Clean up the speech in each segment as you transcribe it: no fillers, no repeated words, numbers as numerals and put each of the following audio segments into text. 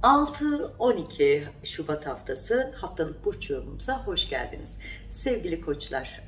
6-12 Şubat haftası haftalık burç yorumumuza hoş geldiniz. Sevgili koçlar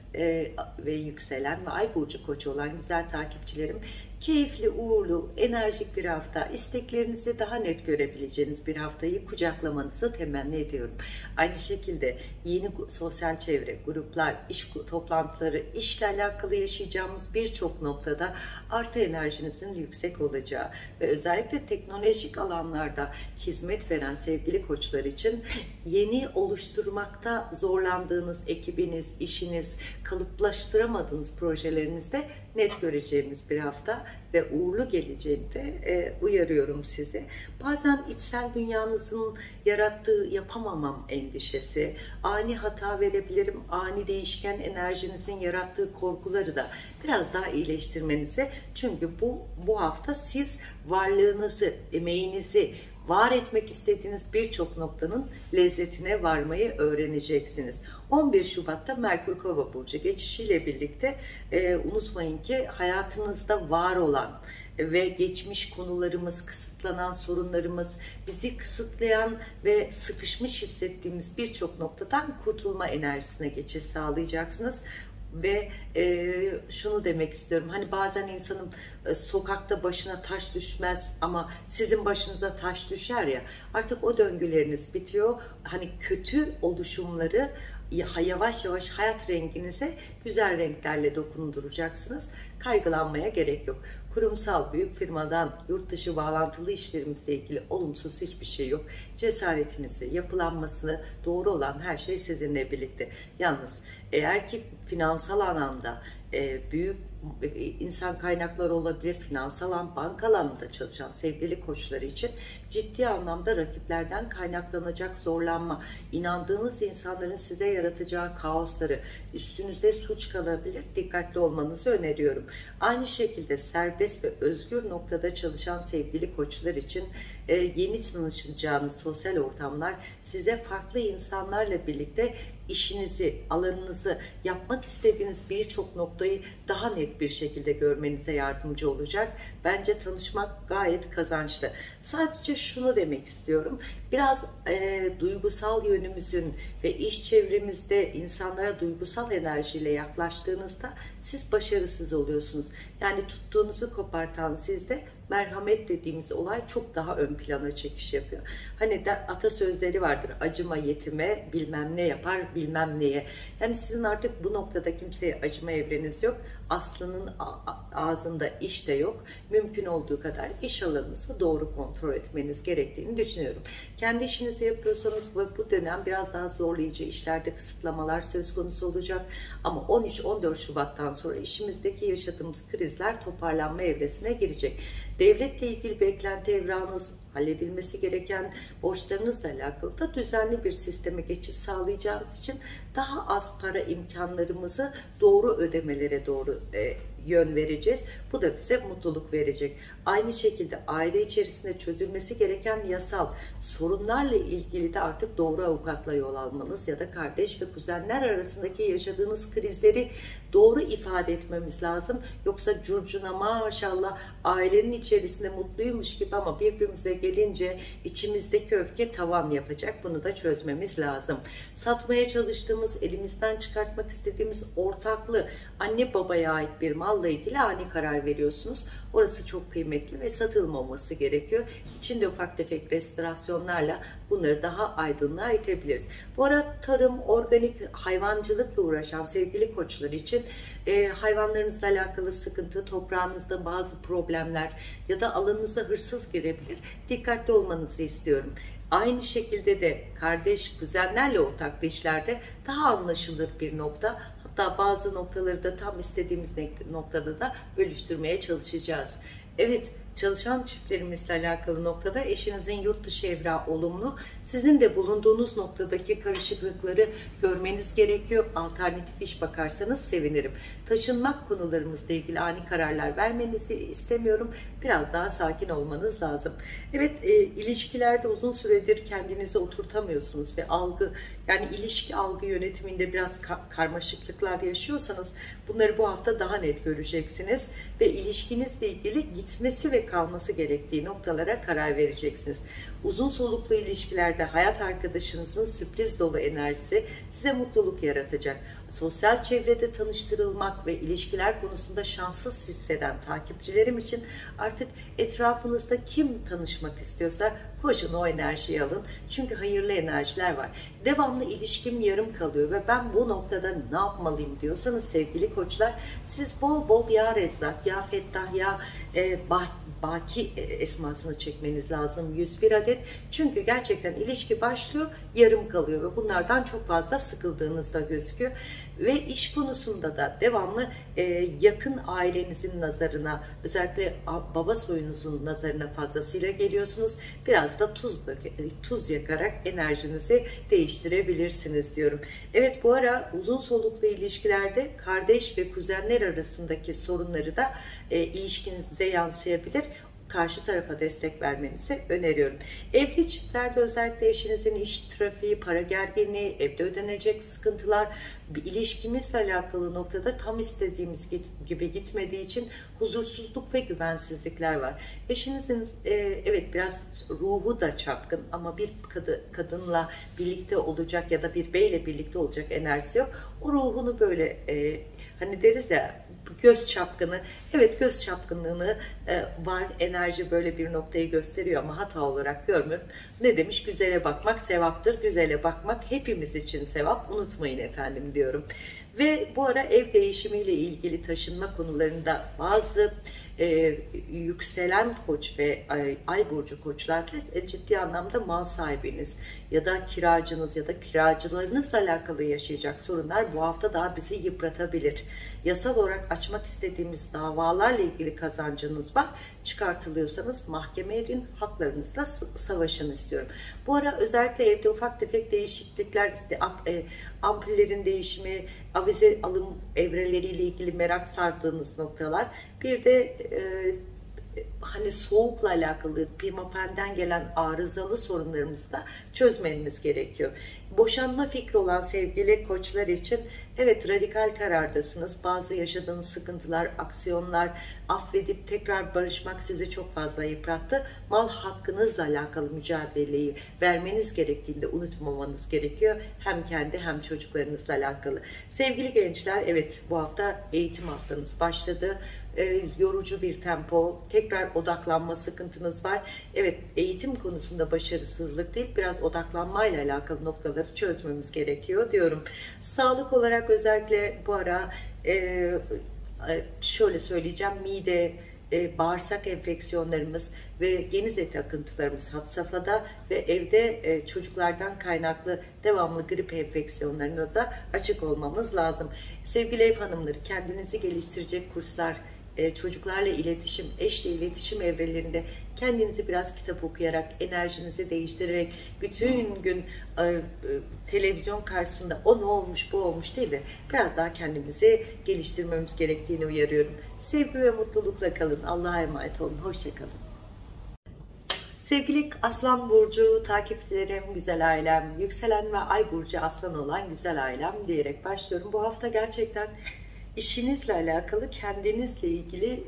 ve yükselen ve ay burcu koçu olan güzel takipçilerim, keyifli, uğurlu, enerjik bir hafta, isteklerinizi daha net görebileceğiniz bir haftayı kucaklamanızı temenni ediyorum. Aynı şekilde yeni sosyal çevre, gruplar, iş toplantıları, işle alakalı yaşayacağımız birçok noktada artı enerjinizin yüksek olacağı ve özellikle teknolojik alanlarda hizmet veren sevgili koçlar için yeni oluşturmakta zorlandığınız ekibiniz, işiniz, kalıplaştıramadığınız projelerinizde net göreceğimiz bir hafta ve uğurlu geleceğini de uyarıyorum sizi. Bazen içsel dünyanızın yarattığı yapamamam endişesi, ani hata verebilirim, ani değişken enerjinizin yarattığı korkuları da biraz daha iyileştirmenize. Çünkü bu hafta siz varlığınızı, emeğinizi, var etmek istediğiniz birçok noktanın lezzetine varmayı öğreneceksiniz. 11 Şubat'ta Merkür Kova burcu geçişiyle birlikte unutmayın ki hayatınızda var olan ve geçmiş konularımız, kısıtlanan sorunlarımız, bizi kısıtlayan ve sıkışmış hissettiğimiz birçok noktadan kurtulma enerjisine geçiş sağlayacaksınız. Ve şunu demek istiyorum, hani bazen insanın sokakta başına taş düşmez ama sizin başınıza taş düşer ya, artık o döngüleriniz bitiyor. Hani kötü oluşumları yavaş yavaş hayat renginize güzel renklerle dokunduracaksınız. Kaygılanmaya gerek yok. Kurumsal, büyük firmadan, yurt dışı bağlantılı işlerimizle ilgili olumsuz hiçbir şey yok. Cesaretinizi, yapılanmasını doğru olan her şey sizinle birlikte. Yalnız eğer ki finansal anlamda büyük insan kaynakları olabilir, finansal banka alanında çalışan sevgili koçları için ciddi anlamda rakiplerden kaynaklanacak zorlanma, inandığınız insanların size yaratacağı kaosları, üstünüze suç kalabilir, dikkatli olmanızı öneriyorum. Aynı şekilde serbest ve özgür noktada çalışan sevgili koçlar için yeni tanışacağınız sosyal ortamlar size farklı insanlarla birlikte işinizi, alanınızı, yapmak istediğiniz birçok noktayı daha net bir şekilde görmenize yardımcı olacak. Bence tanışmak gayet kazançlı. Sadece şunu demek istiyorum. Biraz duygusal yönümüzün ve iş çevremizde insanlara duygusal enerjiyle yaklaştığınızda siz başarısız oluyorsunuz. Yani tuttuğunuzu kopartan sizde merhamet dediğimiz olay çok daha ön plana çekiş yapıyor. Hani de atasözleri vardır. Acıma yetime, bilmem ne yapar, bilmem neye. Yani sizin artık bu noktada kimseye acıma evreniz yok. Aslanın ağzında iş de yok. Mümkün olduğu kadar iş alanınızı doğru kontrol etmeniz gerektiğini düşünüyorum. Kendi işinizi yapıyorsanız bu dönem biraz daha zorlayıcı, işlerde kısıtlamalar söz konusu olacak. Ama 13-14 Şubat'tan sonra işimizdeki yaşadığımız krizler toparlanma evresine girecek. Devletle ilgili beklenti evranınız, halledilmesi gereken borçlarınızla alakalı da düzenli bir sisteme geçiş sağlayacağınız için daha az para imkanlarımızı doğru ödemelere doğru yön vereceğiz. Bu da bize mutluluk verecek. Aynı şekilde aile içerisinde çözülmesi gereken yasal sorunlarla ilgili de artık doğru avukatla yol almanız ya da kardeş ve kuzenler arasındaki yaşadığınız krizleri doğru ifade etmemiz lazım. Yoksa curcuna maşallah ailenin içerisinde mutluymuş gibi ama birbirimize gelince içimizdeki öfke tavan yapacak. Bunu da çözmemiz lazım. Satmaya çalıştığımız, elimizden çıkartmak istediğimiz ortaklı anne babaya ait bir malla ilgili ani karar veriyorsunuz. Orası çok kıymetli ve satılmaması gerekiyor. İçinde ufak tefek restorasyonlarla bunları daha aydınlığa itebiliriz. Bu arada tarım, organik hayvancılıkla uğraşan sevgili koçlar için hayvanlarınızla alakalı sıkıntı, toprağınızda bazı problemler ya da alanınıza hırsız girebilir. Dikkatli olmanızı istiyorum. Aynı şekilde de kardeş, kuzenlerle ortaklı işlerde daha anlaşılır bir nokta. Hatta bazı noktaları da tam istediğimiz noktada da bölüştürmeye çalışacağız. Evet, çalışan çiftlerimizle alakalı noktada eşinizin yurt dışı evrağı olumlu. Sizin de bulunduğunuz noktadaki karışıklıkları görmeniz gerekiyor. Alternatif iş bakarsanız sevinirim. Taşınmak konularımızla ilgili ani kararlar vermenizi istemiyorum. Biraz daha sakin olmanız lazım. Evet, ilişkilerde uzun süredir kendinizi oturtamıyorsunuz ve yani ilişki algı yönetiminde biraz karmaşıklıklar yaşıyorsanız bunları bu hafta daha net göreceksiniz ve ilişkinizle ilgili gitmesi ve kalması gerektiği noktalara karar vereceksiniz. Uzun soluklu ilişkilerde hayat arkadaşınızın sürpriz dolu enerjisi size mutluluk yaratacak. Sosyal çevrede tanıştırılmak ve ilişkiler konusunda şanssız hisseden takipçilerim için artık etrafınızda kim tanışmak istiyorsa koşun o enerjiyi alın. Çünkü hayırlı enerjiler var. Devamlı ilişkim yarım kalıyor ve ben bu noktada ne yapmalıyım diyorsanız sevgili koçlar, siz bol bol ya Rezzak, ya Fettah, ya Baki esmasını çekmeniz lazım. 101 adet. Çünkü gerçekten ilişki başlıyor, yarım kalıyor ve bunlardan çok fazla sıkıldığınızda gözüküyor. Ve iş konusunda da devamlı yakın ailenizin nazarına, özellikle baba soyunuzun nazarına fazlasıyla geliyorsunuz. Biraz da tuz yakarak enerjinizi değiştirebilirsiniz diyorum. Evet, bu ara uzun soluklu ilişkilerde kardeş ve kuzenler arasındaki sorunları da ilişkinize yansıyabilir. Karşı tarafa destek vermenizi öneriyorum. Evli çiftlerde özellikle eşinizin iş trafiği, para gerginliği, evde ödenecek sıkıntılar, bir ilişkimizle alakalı noktada tam istediğimiz gibi gitmediği için huzursuzluk ve güvensizlikler var. Eşinizin evet biraz ruhu da çapkın ama bir kadınla birlikte olacak ya da bir beyle birlikte olacak enerjisi yok. O ruhunu böyle hani deriz ya, göz çapkını, evet göz çapkınlığını var, enerji böyle bir noktayı gösteriyor ama hata olarak görmüyorum. Ne demiş? Güzele bakmak sevaptır, güzele bakmak hepimiz için sevap, unutmayın efendim diyorum. Ve bu ara ev değişimiyle ilgili taşınma konularında bazı yükselen koç ve ay burcu koçlarda ciddi anlamda mal sahibiniz ya da kiracınız ya da kiracılarınızla alakalı yaşayacak sorunlar bu hafta daha bizi yıpratabilir. Yasal olarak açmak istediğimiz davalarla ilgili kazancınız var. Çıkartılıyorsanız mahkemeye gidin, haklarınızla savaşın istiyorum. Bu ara özellikle evde ufak tefek değişiklikler, ampullerin değişimi, avize alım evreleriyle ilgili merak sardığınız noktalar. Bir de hani soğukla alakalı pimapen'den gelen arızalı sorunlarımızı da çözmeniz gerekiyor. Boşanma fikri olan sevgili koçlar için evet radikal karardasınız. Bazı yaşadığınız sıkıntılar, aksiyonlar, affedip tekrar barışmak sizi çok fazla yıprattı. Mal hakkınızla alakalı mücadeleyi vermeniz gerektiğinde unutmamanız gerekiyor. Hem kendi hem çocuklarınızla alakalı. Sevgili gençler, evet bu hafta eğitim haftanız başladı. Yorucu bir tempo, tekrar odaklanma sıkıntınız var. Evet, eğitim konusunda başarısızlık değil, biraz odaklanmayla alakalı noktaları çözmemiz gerekiyor diyorum. Sağlık olarak özellikle bu ara şöyle söyleyeceğim, mide, bağırsak enfeksiyonlarımız ve geniz eti akıntılarımız had safhada ve evde çocuklardan kaynaklı devamlı grip enfeksiyonlarına da açık olmamız lazım. Sevgili ev hanımları, kendinizi geliştirecek kurslar, çocuklarla iletişim, eşle iletişim evrelerinde kendinizi biraz kitap okuyarak, enerjinizi değiştirerek, bütün gün televizyon karşısında o ne olmuş, bu olmuş değil de biraz daha kendimizi geliştirmemiz gerektiğini uyarıyorum. Sevgi ve mutlulukla kalın. Allah'a emanet olun. Hoşçakalın. Sevgili Aslan Burcu takipçilerim, güzel ailem, yükselen ve ay burcu Aslan olan güzel ailem diyerek başlıyorum. Bu hafta gerçekten İşinizle alakalı, kendinizle ilgili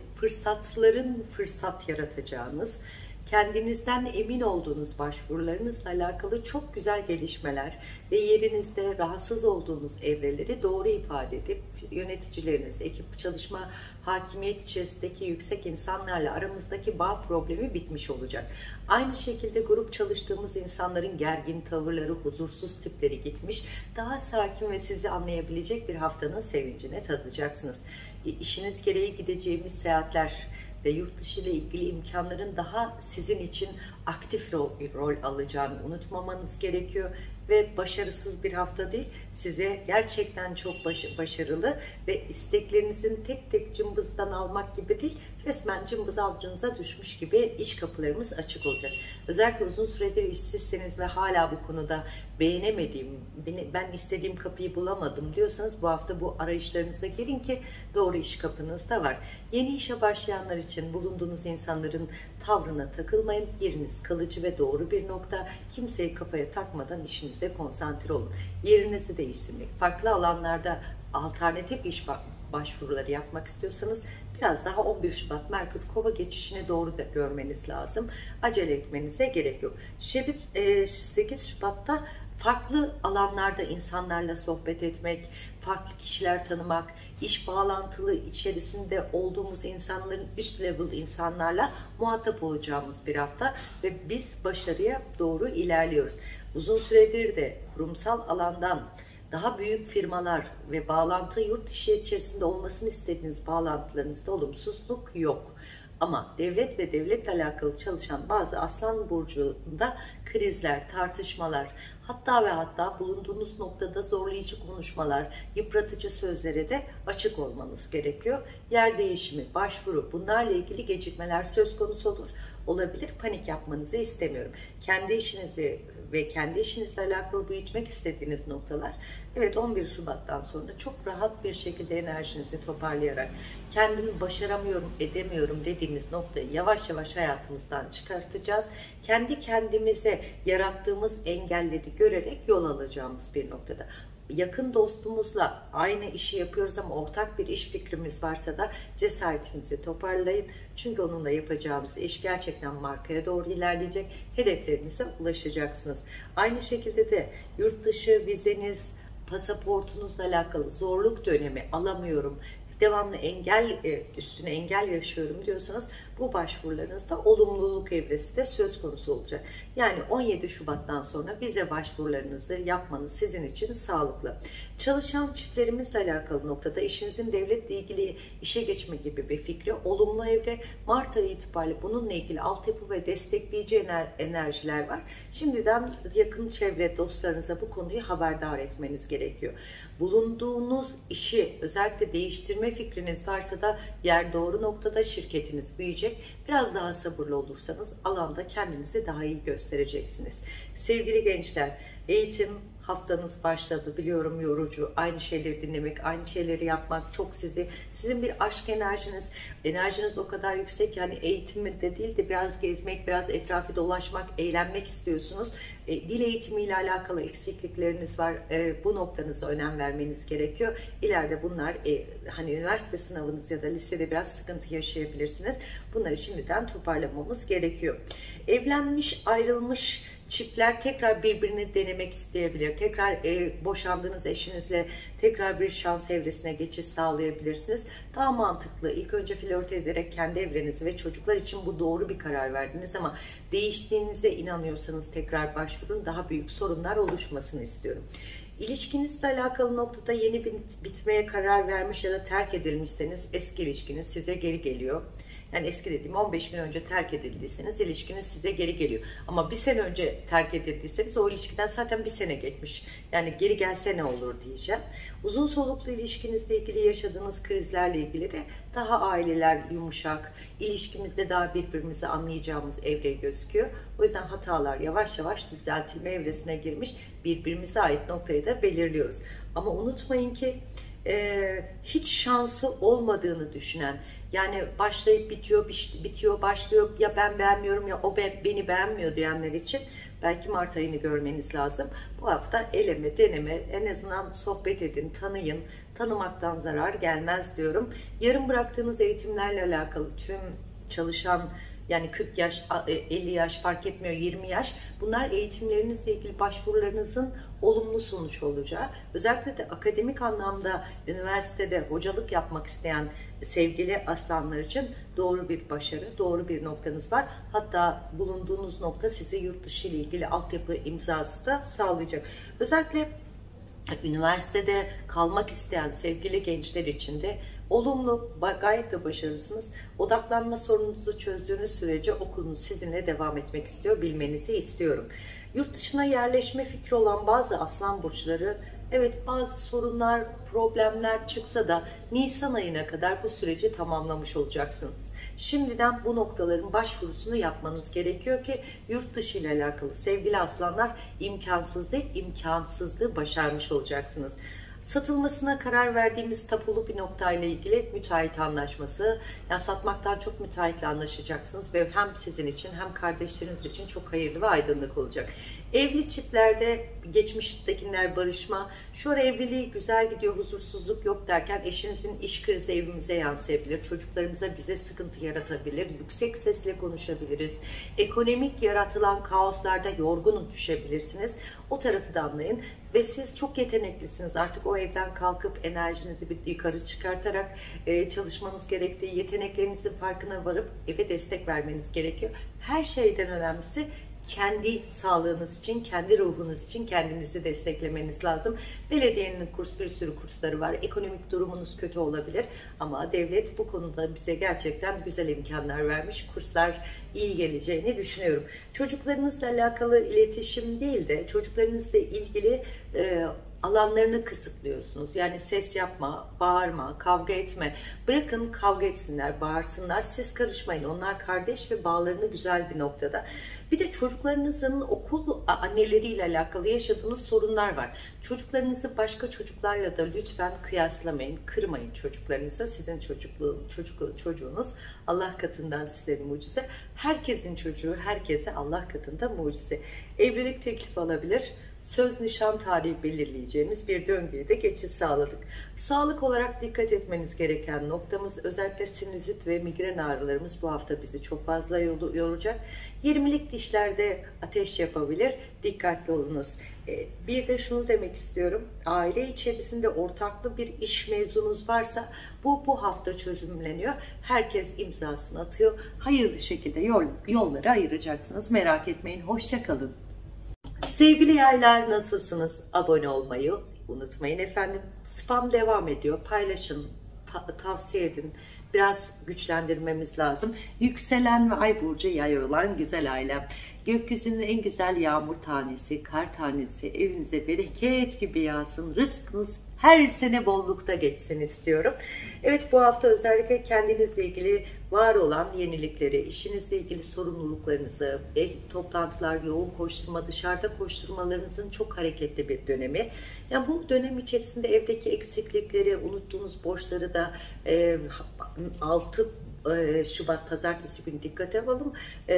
fırsat yaratacağınız, kendinizden emin olduğunuz başvurularınızla alakalı çok güzel gelişmeler ve yerinizde rahatsız olduğunuz evreleri doğru ifade edip yöneticileriniz, ekip çalışma, hakimiyet içerisindeki yüksek insanlarla aramızdaki bağ problemi bitmiş olacak. Aynı şekilde grup çalıştığımız insanların gergin tavırları, huzursuz tipleri gitmiş. Daha sakin ve sizi anlayabilecek bir haftanın sevincine tadacaksınız. İşiniz gereği gideceğimiz seyahatler ve yurt dışı ile ilgili imkanların daha sizin için aktif rol alacağını unutmamanız gerekiyor. Ve başarısız bir hafta değil, size gerçekten çok başarılı ve isteklerinizin tek tek cımbızdan almak gibi değil, resmen cımbız avucunuza düşmüş gibi iş kapılarımız açık olacak. Özellikle uzun süredir işsizseniz ve hala bu konuda beğenemediğim, ben istediğim kapıyı bulamadım diyorsanız bu hafta bu arayışlarınıza girin ki doğru iş kapınız da var. Yeni işe başlayanlar için bulunduğunuz insanların tavrına takılmayın. Yeriniz kalıcı ve doğru bir nokta. Kimseyi kafaya takmadan işinize konsantre olun. Yerinizi değiştirmek, farklı alanlarda alternatif iş başvuruları yapmak istiyorsanız biraz daha 11 Şubat Merkür Kova geçişine doğru da görmeniz lazım. Acele etmenize gerek yok. 8 Şubat'ta farklı alanlarda insanlarla sohbet etmek, farklı kişiler tanımak, iş bağlantılı içerisinde olduğumuz insanların üst level insanlarla muhatap olacağımız bir hafta ve biz başarıya doğru ilerliyoruz. Uzun süredir de kurumsal alandan daha büyük firmalar ve bağlantı yurt dışı içerisinde olmasını istediğiniz bağlantılarınızda olumsuzluk yok. Ama devlet ve devletle alakalı çalışan bazı Aslan Burcu'nda krizler, tartışmalar, hatta ve hatta bulunduğunuz noktada zorlayıcı konuşmalar, yıpratıcı sözlere de açık olmanız gerekiyor. Yer değişimi, başvuru, bunlarla ilgili gecikmeler söz konusu olabilir. Panik yapmanızı istemiyorum. Kendi işinizi ve kendi işinizle alakalı büyütmek istediğiniz noktalar, evet 11 Şubat'tan sonra çok rahat bir şekilde enerjinizi toparlayarak kendimi başaramıyorum, edemiyorum dediğimiz noktayı yavaş yavaş hayatımızdan çıkartacağız. Kendi kendimize yarattığımız engelleri görerek yol alacağımız bir noktada. Yakın dostumuzla aynı işi yapıyoruz ama ortak bir iş fikrimiz varsa da cesaretinizi toparlayın. Çünkü onunla yapacağımız iş gerçekten markaya doğru ilerleyecek. Hedeflerinize ulaşacaksınız. Aynı şekilde de yurt dışı vizeniz, pasaportunuzla alakalı zorluk dönemi alamıyorum, devamlı üstüne engel yaşıyorum diyorsanız bu başvurularınızda olumluluk evresi de söz konusu olacak. Yani 17 Şubat'tan sonra vize başvurularınızı yapmanız sizin için sağlıklı. Çalışan çiftlerimizle alakalı noktada işinizin devletle ilgili işe geçme gibi bir fikri olumlu evre. Mart ayı itibariyle bununla ilgili altyapı ve destekleyici enerjiler var. Şimdiden yakın çevre dostlarınıza bu konuyu haberdar etmeniz gerekiyor. Bulunduğunuz işi özellikle değiştirme fikriniz varsa da yer doğru noktada, şirketiniz büyüyecek. Biraz daha sabırlı olursanız alanda kendinizi daha iyi göstereceksiniz. Sevgili gençler, eğitim haftanız başladı. Biliyorum yorucu. Aynı şeyleri dinlemek, aynı şeyleri yapmak çok sizin bir aşk enerjiniz o kadar yüksek. Yani eğitimde değil de biraz gezmek, biraz etrafı dolaşmak, eğlenmek istiyorsunuz. Dil eğitimiyle alakalı eksiklikleriniz var. Bu noktanıza önem vermeniz gerekiyor. İleride bunlar hani üniversite sınavınız ya da lisede biraz sıkıntı yaşayabilirsiniz. Bunları şimdiden toparlamamız gerekiyor. Evlenmiş, ayrılmış çiftler tekrar birbirini denemek isteyebilir. Tekrar boşandığınız eşinizle tekrar bir şans evresine geçiş sağlayabilirsiniz. Daha mantıklı. İlk önce flört ederek kendi evrenizi ve çocuklar için bu doğru bir karar verdiniz ama değiştiğinize inanıyorsanız tekrar başvurun. Daha büyük sorunlar oluşmasını istiyorum. İlişkinizle alakalı noktada yeni bitmeye karar vermiş ya da terk edilmişseniz eski ilişkiniz size geri geliyor. Yani eski dediğim 15 gün önce terk edildiyseniz ilişkiniz size geri geliyor. Ama bir sene önce terk edildiyseniz o ilişkiden zaten bir sene geçmiş. Yani geri gelse ne olur diyeceğim. Uzun soluklu ilişkinizle ilgili yaşadığınız krizlerle ilgili de daha aileler yumuşak, ilişkimizde daha birbirimizi anlayacağımız evre gözüküyor. O yüzden hatalar yavaş yavaş düzeltilme evresine girmiş, birbirimize ait noktayı da belirliyoruz. Ama unutmayın ki hiç şansı olmadığını düşünen, yani başlayıp bitiyor başlıyor, ya ben beğenmiyorum ya o beni beğenmiyor diyenler için belki Mart ayını görmeniz lazım. Bu hafta eleme deneme, en azından sohbet edin, tanıyın. Tanımaktan zarar gelmez diyorum. Yarım bıraktığınız eğitimlerle alakalı tüm çalışan, yani 40 yaş, 50 yaş fark etmiyor, 20 yaş. Bunlar eğitimlerinizle ilgili başvurularınızın olumlu sonuç olacağı. Özellikle de akademik anlamda üniversitede hocalık yapmak isteyen sevgili aslanlar için doğru bir başarı, doğru bir noktanız var. Hatta bulunduğunuz nokta size yurt dışı ile ilgili altyapı imzası da sağlayacak. Özellikle üniversitede kalmak isteyen sevgili gençler için de olumlu, gayet de başarılısınız. Odaklanma sorununuzu çözdüğünüz sürece okulunuz sizinle devam etmek istiyor, bilmenizi istiyorum. Yurt dışına yerleşme fikri olan bazı aslan burçları, evet bazı sorunlar, problemler çıksa da Nisan ayına kadar bu süreci tamamlamış olacaksınız. Şimdiden bu noktaların başvurusunu yapmanız gerekiyor ki yurt dışı ile alakalı sevgili aslanlar imkansız değil, imkansızlığı başarmış olacaksınız. Satılmasına karar verdiğimiz tapulu bir noktayla ilgili müteahhit anlaşması. Yani satmaktan çok müteahhitle anlaşacaksınız ve hem sizin için hem kardeşleriniz için çok hayırlı ve aydınlık olacak. Evli çiftlerde geçmiştekiler barışma, şu ara evliliği güzel gidiyor, huzursuzluk yok derken eşinizin iş krizi evimize yansıyabilir, çocuklarımıza bize sıkıntı yaratabilir, yüksek sesle konuşabiliriz, ekonomik yaratılan kaoslarda yorgun düşebilirsiniz. O tarafı da anlayın ve siz çok yeteneklisiniz. Artık o evden kalkıp enerjinizi bir yukarı çıkartarak çalışmanız gerektiği, yeteneklerinizin farkına varıp eve destek vermeniz gerekiyor. Her şeyden önemlisi kendi sağlığınız için, kendi ruhunuz için kendinizi desteklemeniz lazım. Belediyenin bir sürü kursları var. Ekonomik durumunuz kötü olabilir ama devlet bu konuda bize gerçekten güzel imkanlar vermiş. Kurslar iyi geleceğini düşünüyorum. Çocuklarınızla alakalı iletişim değil de çocuklarınızla ilgili alanlarını kısıtlıyorsunuz. Yani ses yapma, bağırma, kavga etme. Bırakın kavga etsinler, bağırsınlar. Siz karışmayın. Onlar kardeş ve bağlarını güzel bir noktada. Bir de çocuklarınızın okul anneleriyle alakalı yaşadığınız sorunlar var. Çocuklarınızı başka çocuklarla da lütfen kıyaslamayın, kırmayın çocuklarınıza. Sizin çocuğunuz Allah katından size bir mucize. Herkesin çocuğu herkese Allah katında mucize. Evlilik teklifi alabilir. Söz nişan tarihi belirleyeceğimiz bir döngüye de geçiş sağladık. Sağlık olarak dikkat etmeniz gereken noktamız özellikle sinüzit ve migren ağrılarımız bu hafta bizi çok fazla yoracak. 20'lik dişlerde ateş yapabilir. Dikkatli olunuz. Bir de şunu demek istiyorum. Aile içerisinde ortaklı bir iş mevzunuz varsa bu hafta çözümleniyor. Herkes imzasını atıyor. Hayırlı şekilde yolları ayıracaksınız. Merak etmeyin. Hoşça kalın. Sevgili yaylar, nasılsınız? Abone olmayı unutmayın efendim. Spam devam ediyor. Paylaşın, tavsiye edin. Biraz güçlendirmemiz lazım. Yükselen ve ay burcu yay olan güzel ailem. Gökyüzünün en güzel yağmur tanesi, kar tanesi evinize bereket gibi yağsın. Rızkınız her sene bollukta geçsin istiyorum. Evet, bu hafta özellikle kendinizle ilgili var olan yenilikleri, işinizle ilgili sorumluluklarınızı, toplantılar, yoğun koşturma, dışarıda koşturmalarınızın çok hareketli bir dönemi. Yani bu dönem içerisinde evdeki eksiklikleri, unuttuğunuz borçları da 6 Şubat Pazartesi günü dikkate alalım.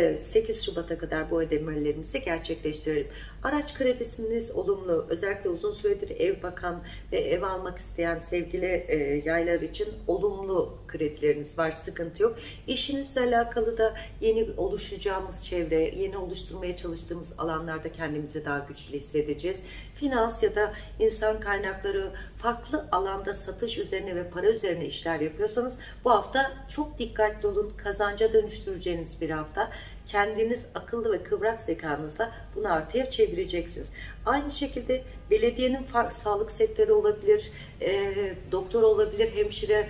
8 Şubat'a kadar bu ödemelerimizi gerçekleştirelim. Araç kredisiniz olumlu. Özellikle uzun süredir ev bakan ve ev almak isteyen sevgili yaylar için olumlu kredileriniz var. Sıkıntı yok. İşinizle alakalı da yeni oluşacağımız çevre, yeni oluşturmaya çalıştığımız alanlarda kendimizi daha güçlü hissedeceğiz. Finans ya da insan kaynakları, farklı alanda satış üzerine ve para üzerine işler yapıyorsanız bu hafta çok dikkatli olun. Kazanca dönüştüreceğiniz bir hafta. Kendiniz akıllı ve kıvrak zekanızla bunu artıya çevireceksiniz. Aynı şekilde belediyenin sağlık sektörü olabilir, doktor olabilir, hemşire,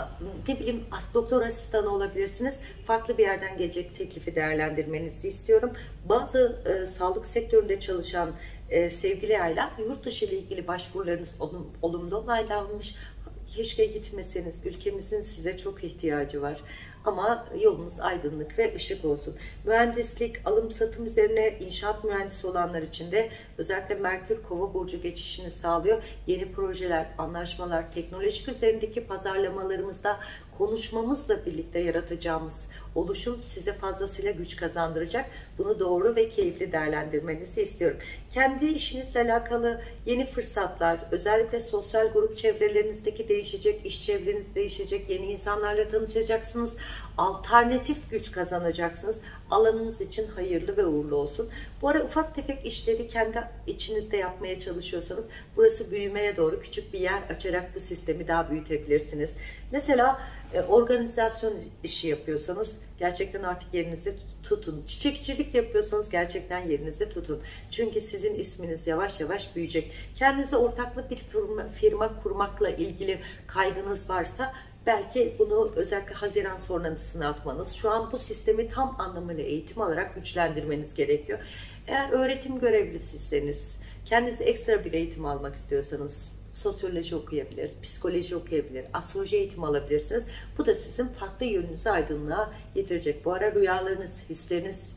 ne bileyim doktor asistanı olabilirsiniz. Farklı bir yerden gelecek teklifi değerlendirmenizi istiyorum. Bazı sağlık sektöründe çalışan sevgili aile, yurt dışı ile ilgili başvurularınız olumlu onaylanmış. Keşke gitmeseniz. Ülkemizin size çok ihtiyacı var. Ama yolunuz aydınlık ve ışık olsun. Mühendislik, alım satım üzerine inşaat mühendisi olanlar için de özellikle Merkür Kova burcu geçişini sağlıyor. Yeni projeler, anlaşmalar, teknolojik üzerindeki pazarlamalarımızda konuşmamızla birlikte yaratacağımız oluşum size fazlasıyla güç kazandıracak. Bunu doğru ve keyifli değerlendirmenizi istiyorum. Kendi işinizle alakalı yeni fırsatlar, özellikle sosyal grup çevrelerinizdeki değişecek, iş çevreniz değişecek, yeni insanlarla tanışacaksınız, alternatif güç kazanacaksınız. Alanınız için hayırlı ve uğurlu olsun. Bu ara ufak tefek işleri kendi içinizde yapmaya çalışıyorsanız burası büyümeye doğru küçük bir yer açarak bu sistemi daha büyütebilirsiniz. Mesela organizasyon işi yapıyorsanız gerçekten artık yerinizi tutun. Çiçekçilik yapıyorsanız gerçekten yerinizi tutun. Çünkü sizin isminiz yavaş yavaş büyüyecek. Kendinize ortaklı bir firma kurmakla ilgili kaygınız varsa belki bunu özellikle Haziran sonrasına atmanız, şu an bu sistemi tam anlamıyla eğitim alarak güçlendirmeniz gerekiyor. Eğer öğretim görevlisiyseniz, kendinize ekstra bir eğitim almak istiyorsanız, sosyoloji okuyabilir, psikoloji okuyabilir, astroloji eğitimi alabilirsiniz. Bu da sizin farklı yönünüzü aydınlığa getirecek. Bu ara rüyalarınız, hisleriniz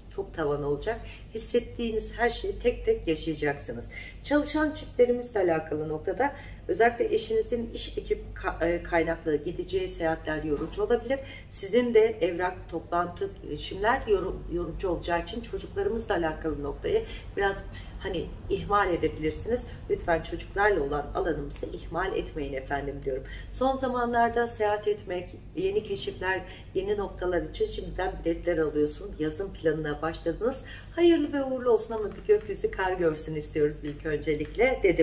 çok tavan olacak. Hissettiğiniz her şeyi tek tek yaşayacaksınız. Çalışan çiftlerimizle alakalı noktada özellikle eşinizin iş ekip kaynaklı gideceği seyahatler yorucu olabilir. Sizin de evrak, toplantı, girişimler yorucu olacağı için çocuklarımızla alakalı noktayı biraz hani ihmal edebilirsiniz. Lütfen çocuklarla olan alanımızı ihmal etmeyin efendim diyorum. Son zamanlarda seyahat etmek, yeni keşifler, yeni noktalar için şimdiden biletler alıyorsun. Yazın planına başladınız. Hayırlı ve uğurlu olsun ama bir gökyüzü kar görsün istiyoruz ilk öncelikle dedim.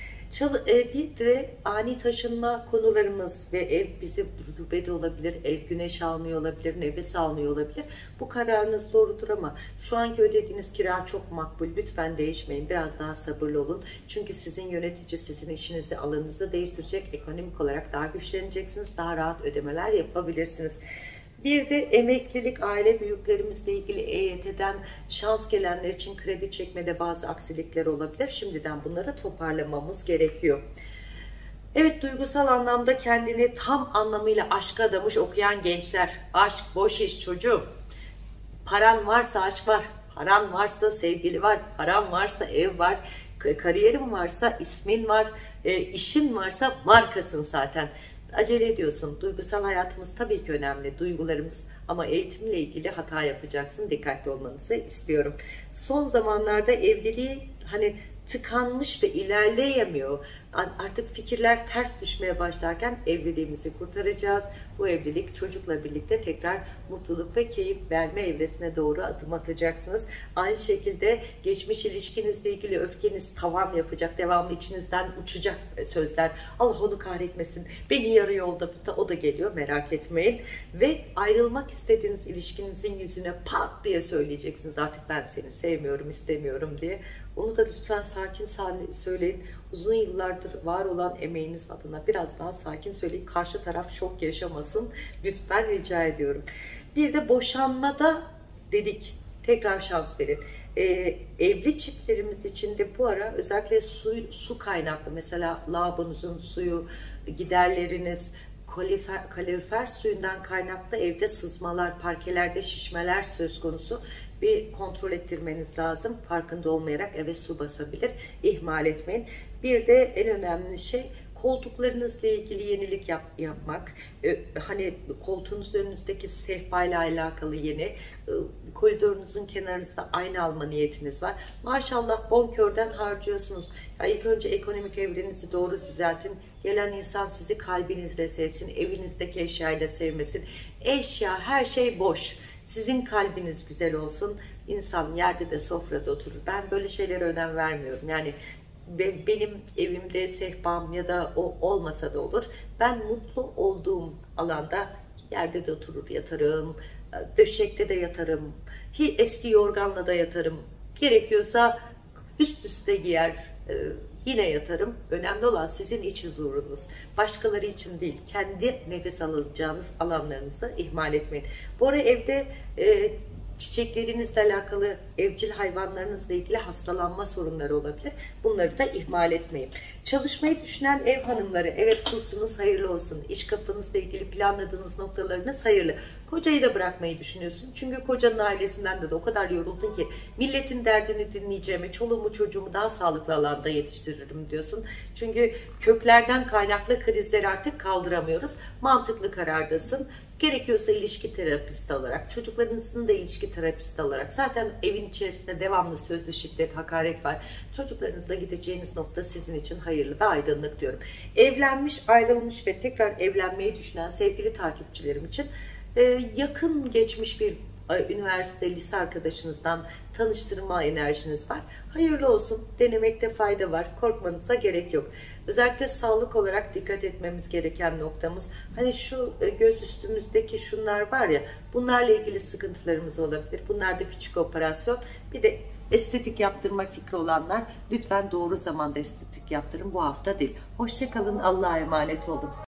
Bir de ani taşınma konularımız ve ev bizi rutubet olabilir, ev güneş almıyor olabilir, nefes almıyor olabilir. Bu kararınız doğrudur ama şu anki ödediğiniz kira çok makbul. Lütfen değişmeyin, biraz daha sabırlı olun. Çünkü sizin yönetici sizin işinizi, alanınızı değiştirecek, ekonomik olarak daha güçleneceksiniz, daha rahat ödemeler yapabilirsiniz. Bir de emeklilik, aile büyüklerimizle ilgili EYT'den şans gelenler için kredi çekmede bazı aksilikler olabilir. Şimdiden bunları toparlamamız gerekiyor. Evet, duygusal anlamda kendini tam anlamıyla aşka adamış okuyan gençler. Aşk boş iş çocuğum. Paran varsa aşk var. Paran varsa sevgili var. Paran varsa ev var. Kariyerin varsa ismin var. İşin varsa markasın zaten. Acele ediyorsun. Duygusal hayatımız tabii ki önemli. Duygularımız ama eğitimle ilgili hata yapacaksın. Dikkatli olmanızı istiyorum. Son zamanlarda evliliği hani tıkanmış ve ilerleyemiyor. Artık fikirler ters düşmeye başlarken evliliğimizi kurtaracağız. Bu evlilik çocukla birlikte tekrar mutluluk ve keyif verme evresine doğru adım atacaksınız. Aynı şekilde geçmiş ilişkinizle ilgili öfkeniz tavan yapacak. Devamlı içinizden uçacak sözler. Allah onu kahretmesin. Beni yarı yolda o da geliyor, merak etmeyin. Ve ayrılmak istediğiniz ilişkinizin yüzüne pat diye söyleyeceksiniz. Artık ben seni sevmiyorum, istemiyorum diye. Onu da lütfen sakin söyleyin. Uzun yıllardır var olan emeğiniz adına biraz daha sakin söyleyin. Karşı taraf şok yaşamasın. Lütfen rica ediyorum. Bir de boşanmada dedik. Tekrar şans verin. Evli çiftlerimiz için de bu ara özellikle su kaynaklı. Mesela lavabonuzun suyu, giderleriniz, kalorifer suyundan kaynaklı evde sızmalar, parkelerde şişmeler söz konusu. Bir kontrol ettirmeniz lazım. Farkında olmayarak eve su basabilir. İhmal etmeyin. Bir de en önemli şey koltuklarınızla ilgili yenilik yapmak. Hani koltuğunuzun önünüzdeki sehpayla alakalı yeni. Koridorunuzun kenarınızda ayna alma niyetiniz var. Maşallah bonkörden harcıyorsunuz. Ya ilk önce ekonomik evrenizi doğru düzeltin. Gelen insan sizi kalbinizle sevsin. Evinizdeki eşyayla sevmesin. Eşya, her şey boş. Sizin kalbiniz güzel olsun. İnsan yerde de sofrada oturur. Ben böyle şeylere önem vermiyorum. Yani benim evimde sehpam ya da o olmasa da olur. Ben mutlu olduğum alanda yerde de oturur yatarım. Döşekte de yatarım. Eski yorganla da yatarım. Gerekiyorsa üst üste giyer yine yatarım. Önemli olan sizin iç huzurunuz. Başkaları için değil. Kendi nefes alacağınız alanlarınızı ihmal etmeyin. Bu ara evde çiçeklerinizle alakalı, evcil hayvanlarınızla ilgili hastalanma sorunları olabilir. Bunları da ihmal etmeyin. Çalışmayı düşünen ev hanımları, evet kursunuz hayırlı olsun. İş kapınızla ilgili planladığınız noktalarınız hayırlı. Kocayı da bırakmayı düşünüyorsun. Çünkü kocanın ailesinden de o kadar yoruldun ki milletin derdini dinleyeceğime çoluğumu çocuğumu daha sağlıklı alanda yetiştiririm diyorsun. Çünkü köklerden kaynaklı krizleri artık kaldıramıyoruz. Mantıklı karardasın. Gerekiyorsa ilişki terapisti olarak, çocuklarınızın da ilişki terapisti olarak. Zaten evin içerisinde devamlı sözlü şiddet, hakaret var. Çocuklarınızla gideceğiniz nokta sizin için hayırlı ve aydınlık diyorum. Evlenmiş, ayrılmış ve tekrar evlenmeyi düşünen sevgili takipçilerim için yakın geçmiş bir üniversite, lise arkadaşınızdan tanıştırma enerjiniz var. Hayırlı olsun. Denemekte fayda var. Korkmanıza gerek yok. Özellikle sağlık olarak dikkat etmemiz gereken noktamız. Hani şu göz üstümüzdeki şunlar var ya, bunlarla ilgili sıkıntılarımız olabilir. Bunlar da küçük operasyon. Bir de estetik yaptırma fikri olanlar lütfen doğru zamanda estetik yaptırın. Bu hafta değil. Hoşça kalın. Allah'a emanet olun.